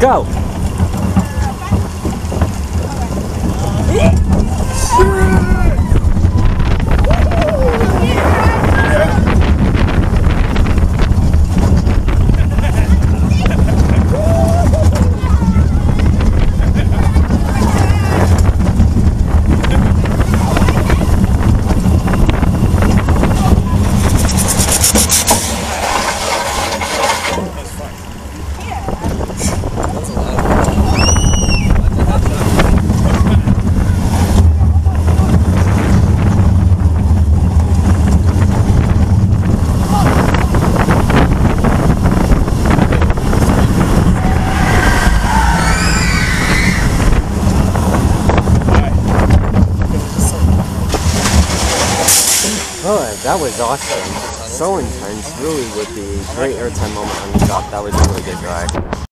Go! Oh, that was awesome. So intense. Really would be a great airtime moment on the top. That was a really good ride.